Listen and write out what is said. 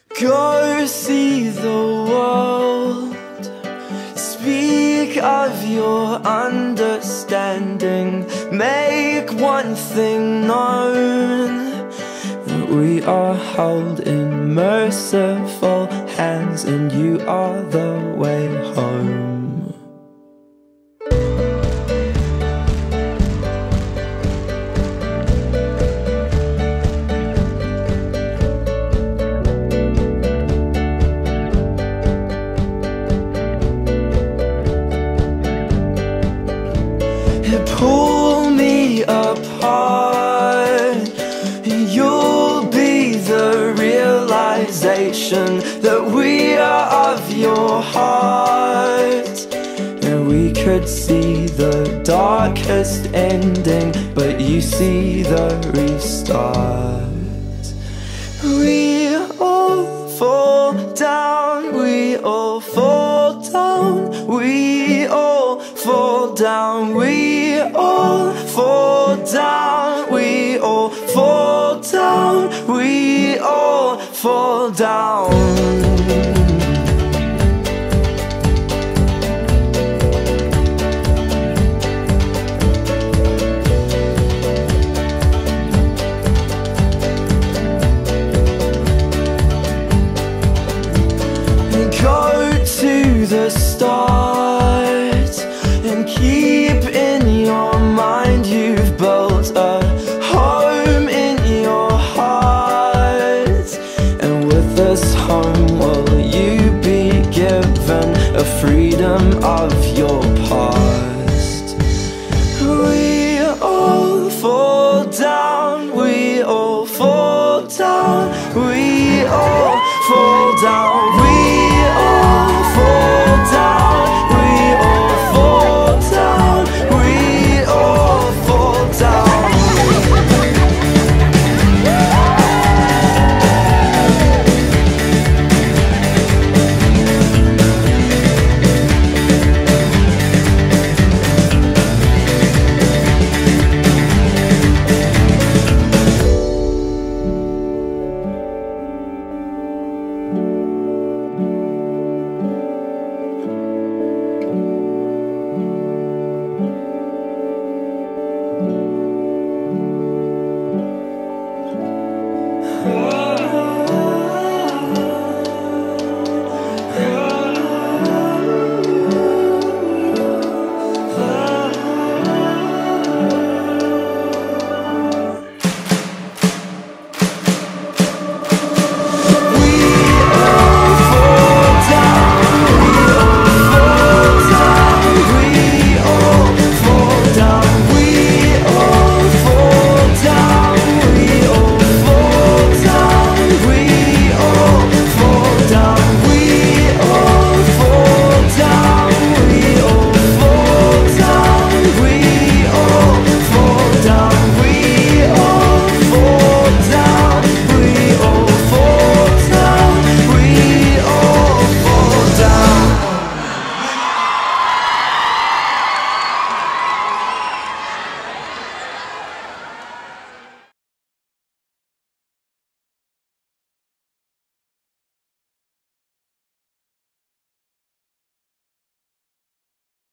Go see the world, speak of your understanding, make one thing known, that we are held in merciful hands and you are the way home. Pull me apart, you'll be the realization that we are of your heart. And we could see the darkest ending, but you see the restart. We all fall down, we all fall down, we all fall down, we all fall down, we all fall down, we all fall down.